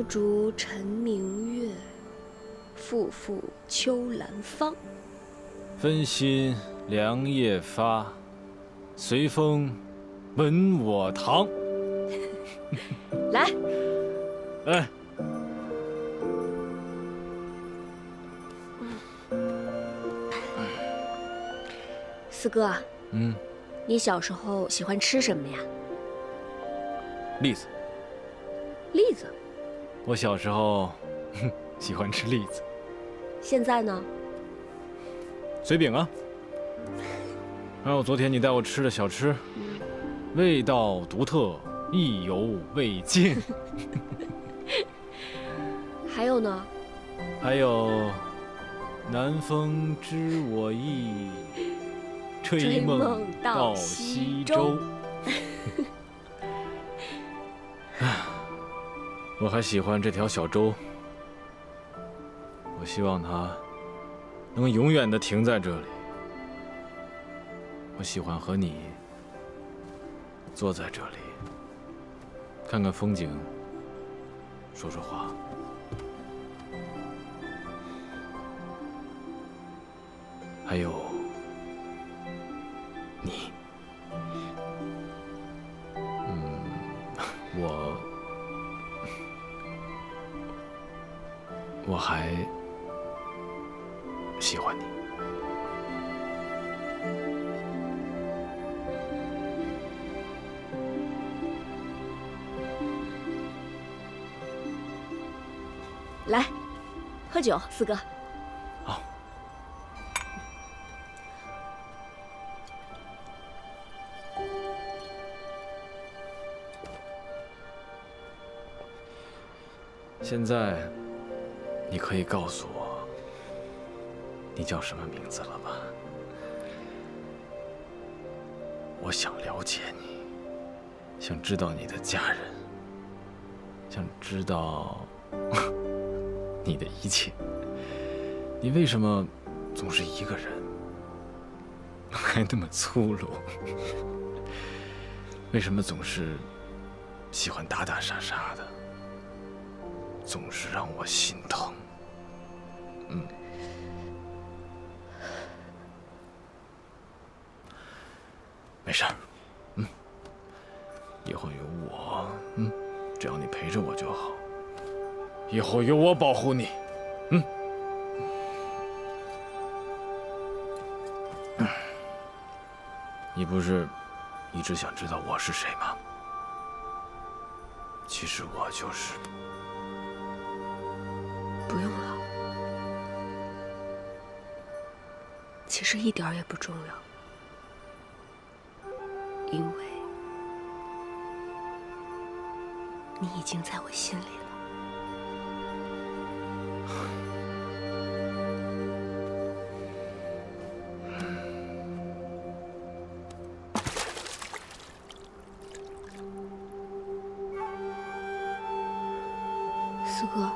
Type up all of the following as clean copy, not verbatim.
竹晨明月，复复秋兰芳。 分心凉夜发，随风闻我堂。 来， 哎。 四哥，你小时候喜欢吃什么呀？ 栗子。 栗子。 我小时候喜欢吃栗子。 现在呢？ 随饼啊。还有昨天你带我吃的小吃，味道独特，意犹未尽。 还有呢？ 还有，南风知我意。 吹梦到西洲。我还喜欢这条小舟，我希望它能永远地停在这里。我喜欢和你坐在这里，看看风景，说说话。还有。 你，我还喜欢你。 来，喝酒，四哥。 现在，你可以告诉我，你叫什么名字了吧？我想了解你，想知道你的家人，想知道你的一切。你为什么总是一个人，还那么粗鲁？为什么总是喜欢打打杀杀的？ 总是让我心疼。没事儿，以后有我，只要你陪着我就好。以后有我保护你，你不是一直想知道我是谁吗？其实我就是。 不用了，其实一点也不重要，因为你已经在我心里了。四哥。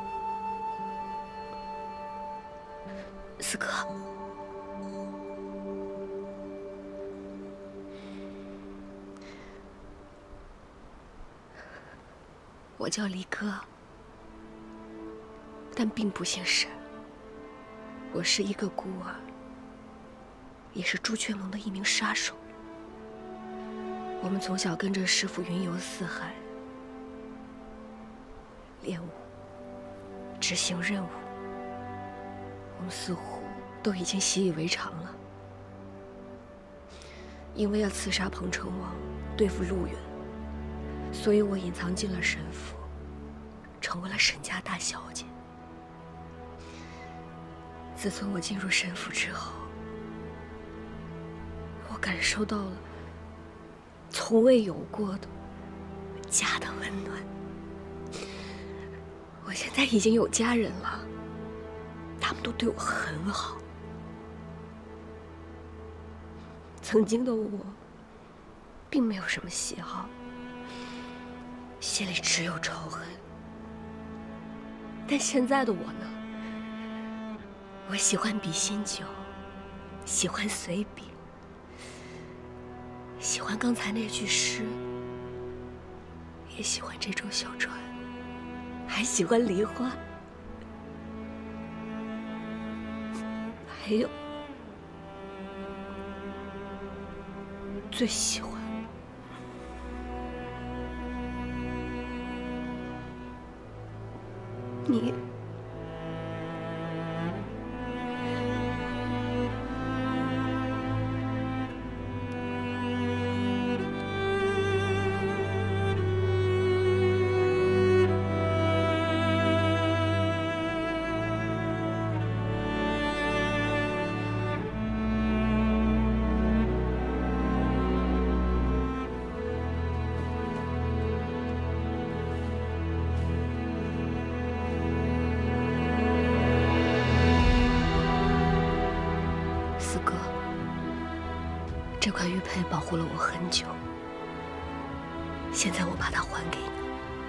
四哥，我叫离歌，但并不姓沈。我是一个孤儿，也是朱雀盟的一名杀手。我们从小跟着师父云游四海，练武，执行任务。 我们似乎都已经习以为常了，因为要刺杀彭城王，对付陆远，所以我隐藏进了沈府，成为了沈家大小姐。自从我进入沈府之后，我感受到了从未有过的家的温暖。我现在已经有家人了。 他们都对我很好。曾经的我，并没有什么喜好，心里只有仇恨。但现在的我呢？我喜欢比心酒，喜欢随笔，喜欢刚才那句诗，也喜欢这艘小船。 还喜欢梨花，还有最喜欢你。这块玉佩保护了我很久，现在我把它还给你，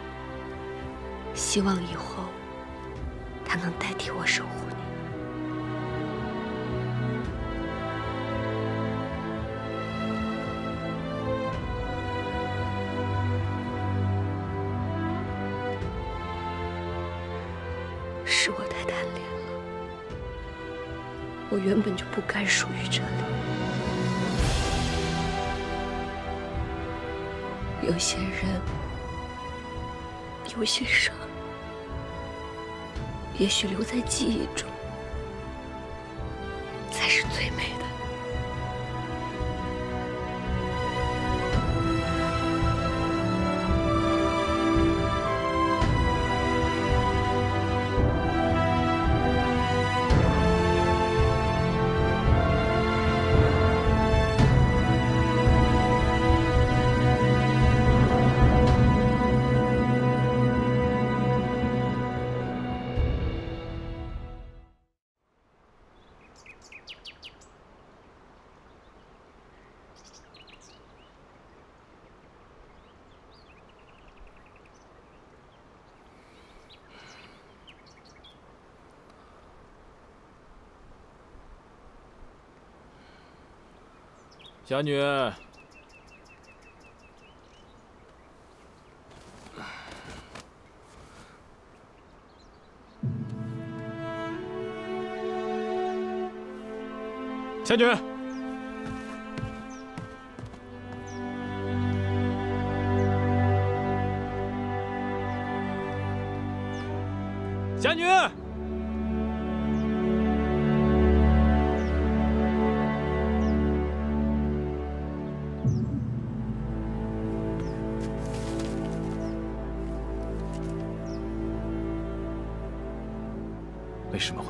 希望以后它能代替我守护你。是我太贪恋了，我原本就不该属于这里。有些人，有些事儿，也许留在记忆中，才是最美的。 侠女，侠女，侠女。为什么会